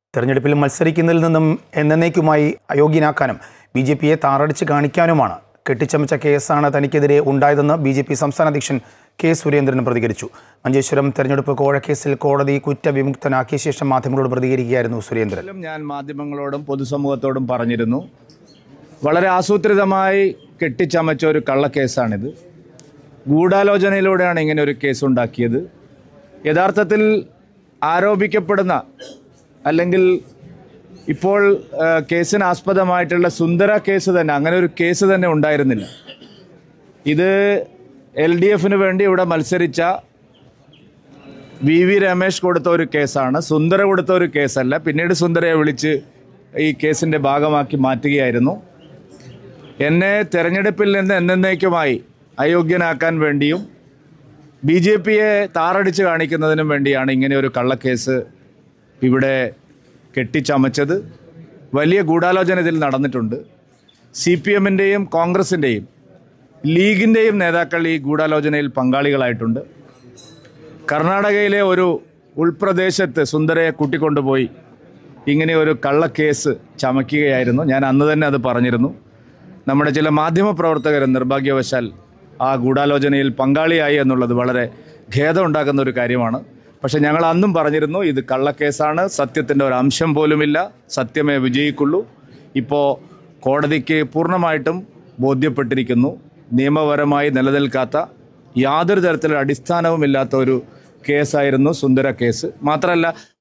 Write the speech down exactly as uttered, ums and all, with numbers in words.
തെരഞ്ഞെടുപ്പിൽ മത്സരിക്കുന്നതിൽ നിന്നും എന്നേക്കുമായി അയോഗ്യനാക്കാനും ബി ജെ പിയെ താറടിച്ച് കാണിക്കാനുമാണ് കെട്ടിച്ചമച്ച കേസാണ് തനിക്കെതിരെ ഉണ്ടായതെന്ന് ബി ജെ പി സംസ്ഥാന അധ്യക്ഷൻ കെ സുരേന്ദ്രൻ പ്രതികരിച്ചു. മഞ്ചേശ്വരം തെരഞ്ഞെടുപ്പ് കോഴക്കേസിൽ കോടതി കുറ്റവിമുക്തനാക്കിയ ശേഷം മാധ്യമങ്ങളോട് പ്രതികരിക്കുകയായിരുന്നു സുരേന്ദ്രൻ. ഞാൻ മാധ്യമങ്ങളോടും പൊതുസമൂഹത്തോടും പറഞ്ഞിരുന്നു, വളരെ ആസൂത്രിതമായി കെട്ടിച്ചമച്ച ഒരു കള്ളക്കേസാണിത്. ഗൂഢാലോചനയിലൂടെയാണ് ഇങ്ങനെ ഒരു കേസുണ്ടാക്കിയത്. യഥാർത്ഥത്തിൽ ആരോപിക്കപ്പെടുന്ന അല്ലെങ്കിൽ ഇപ്പോൾ കേസിന് ആസ്പദമായിട്ടുള്ള സുന്ദര കേസ് തന്നെ, അങ്ങനെ ഒരു കേസ് തന്നെ ഉണ്ടായിരുന്നില്ല. ഇത് എൽ ഡി എഫിന് വേണ്ടി ഇവിടെ മത്സരിച്ച വി വി രമേശ് കൊടുത്ത ഒരു കേസാണ്, സുന്ദര കൊടുത്ത ഒരു കേസല്ല. പിന്നീട് സുന്ദരയെ വിളിച്ച് ഈ കേസിൻ്റെ ഭാഗമാക്കി മാറ്റുകയായിരുന്നു. എന്നെ തെരഞ്ഞെടുപ്പിൽ നിന്ന് എന്നേക്കുമായി അയോഗ്യനാക്കാൻ വേണ്ടിയും ബി ജെ പിയെ താറടിച്ച് കാണിക്കുന്നതിനും വേണ്ടിയാണ് ഇങ്ങനെ ഒരു കള്ളക്കേസ് ഇവിടെ കെട്ടിച്ചമച്ചത്. വലിയ ഗൂഢാലോചന ഇതിൽ നടന്നിട്ടുണ്ട്. സി പി എമ്മിൻ്റെയും കോൺഗ്രസിൻ്റെയും ലീഗിൻ്റെയും നേതാക്കൾ ഈ ഗൂഢാലോചനയിൽ പങ്കാളികളായിട്ടുണ്ട്. കർണാടകയിലെ ഒരു ഉൾപ്രദേശത്ത് സുന്ദരയെ കൂട്ടിക്കൊണ്ടുപോയി ഇങ്ങനെ ഒരു കള്ളക്കേസ് ചമയ്ക്കുകയായിരുന്നു. ഞാൻ അന്ന് തന്നെ അത് പറഞ്ഞിരുന്നു. നമ്മുടെ ചില മാധ്യമപ്രവർത്തകർ നിർഭാഗ്യവശാൽ ആ ഗൂഢാലോചനയിൽ പങ്കാളിയായി എന്നുള്ളത് വളരെ ഖേദമുണ്ടാക്കുന്ന ഒരു കാര്യമാണ്. പക്ഷെ ഞങ്ങൾ അന്നും പറഞ്ഞിരുന്നു, ഇത് കള്ളക്കേസാണ്, സത്യത്തിൻ്റെ ഒരു അംശം പോലുമില്ല, സത്യമേ വിജയിക്കുള്ളൂ. ഇപ്പോൾ കോടതിക്ക് പൂർണ്ണമായിട്ടും ബോധ്യപ്പെട്ടിരിക്കുന്നു, നിയമപരമായി നിലനിൽക്കാത്ത യാതൊരു തരത്തിലുള്ള അടിസ്ഥാനവുമില്ലാത്ത ഒരു കേസായിരുന്നു സുന്ദര കേസ്. മാത്രമല്ല